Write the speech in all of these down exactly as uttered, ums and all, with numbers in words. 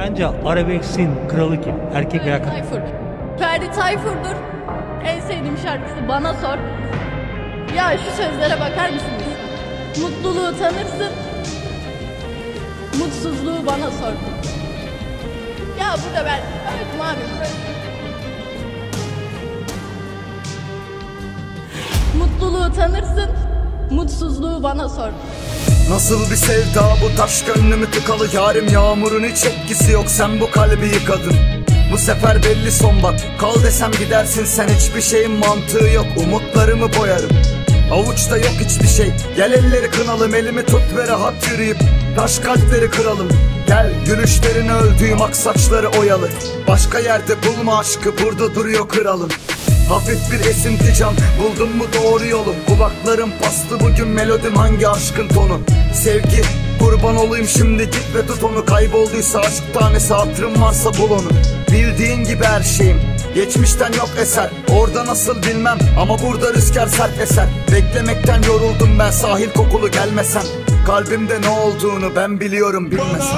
Bence arabesksin kralı kim? Erkek veya kadın? Tayfur. Ferdi Tayfur'dur. En sevdiğim şarkısı Bana Sor. Ya şu sözlere bakar mısınız? Mutluluğu tanırsın, mutsuzluğu bana sor. Ya burada ben öldüm abi. Mutluluğu tanırsın, mutsuzluğu bana sor. Nasıl bir sevda bu, taş gönlümü tıkalı yarim. Yağmurun hiç etkisi yok, sen bu kalbi yıkadın. Bu sefer belli son bak, kal desem gidersin sen. Hiçbir şeyin mantığı yok, umutlarımı boyarım. Avuçta yok hiçbir şey, gel elleri kınalım. Elimi tut ve rahat yürüyüp taş kalpleri kıralım. Gel gülüşlerini öldüğüm ak saçları oyalı. Başka yerde bulma aşkı, burada duruyor kralım. Hafif bir esinti can, buldun mu doğru yolu. Kulaklarım paslı bugün, melodim hangi aşkın tonu. Sevgi kurban olayım şimdi, git ve tut onu. Kaybolduysa aşk tanesi, hatırım varsa bul onu. Bildiğin gibi her şeyim, geçmişten yok eser. Orada nasıl bilmem ama burada rüzgar sert eser. Beklemekten yoruldum ben, sahil kokulu gelmesen. Kalbimde ne olduğunu ben biliyorum bilmesen.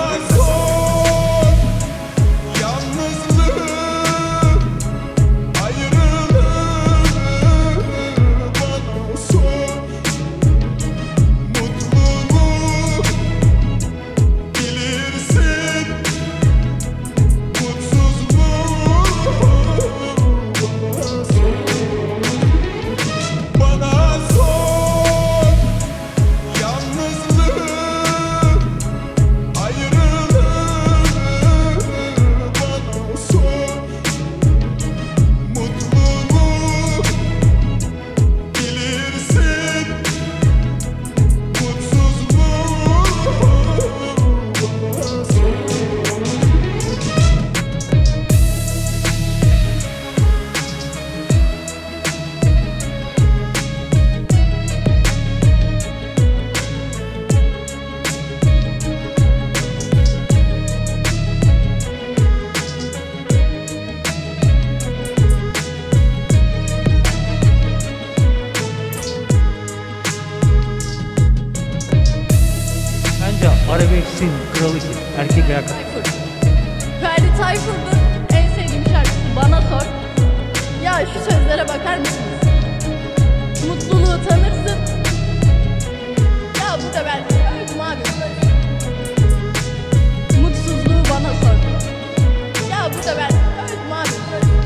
Arabesksin kralı kim? Erkek veya kadın? Tayfur. Ferdi Tayfur'dur. En sevdiğim şarkısı Bana Sor. Ya şu sözlere bakar mısınız? Mutluluğu tanırsın. Ya burada ben öldüm abi. Mutsuzluğu bana sor. Ya burada ben öldüm abi.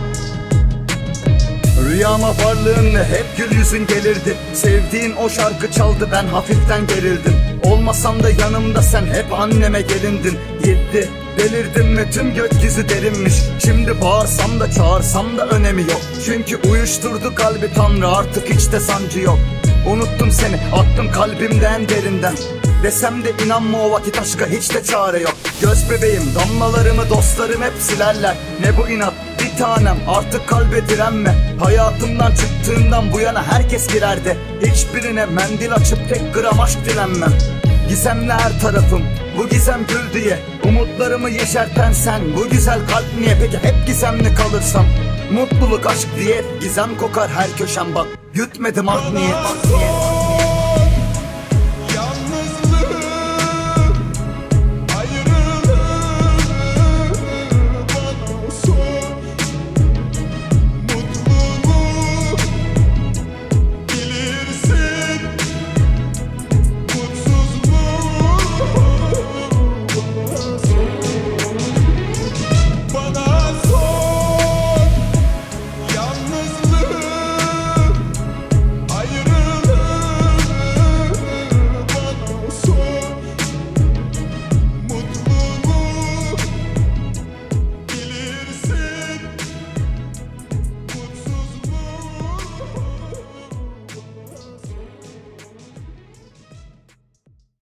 Rüyama varlığınla hep gül yüzün gelirdi. Sevdiğin o şarkı çaldı, ben hafiften gerildim. Olmasam da yanımda sen hep anneme gelindin. Gitti delirdim ve tüm gökyüzü derinmiş. Şimdi bağırsam da çağırsam da önemi yok. Çünkü uyuşturdu kalbi Tanrı, artık hiç de sancı yok. Unuttum seni, attım kalbimden derinden. Desem de inanma o vakit aşka hiç de çare yok. Göz bebeğim, damlalarımı dostlarım hep silerler. Ne bu inat bir tanem, artık kalbe direnme. Hayatımdan çıktığından bu yana herkes girerdi. Hiçbirine mendil açıp tek gram aşk dilenmem. Gizemli her tarafım, bu gizem gül diye. Umutlarımı yeşerten sen, bu güzel kalp niye? Peki hep gizemli kalırsam, mutluluk aşk diye gizem kokar her köşem bak. Gütmedim art niyet, art niyet.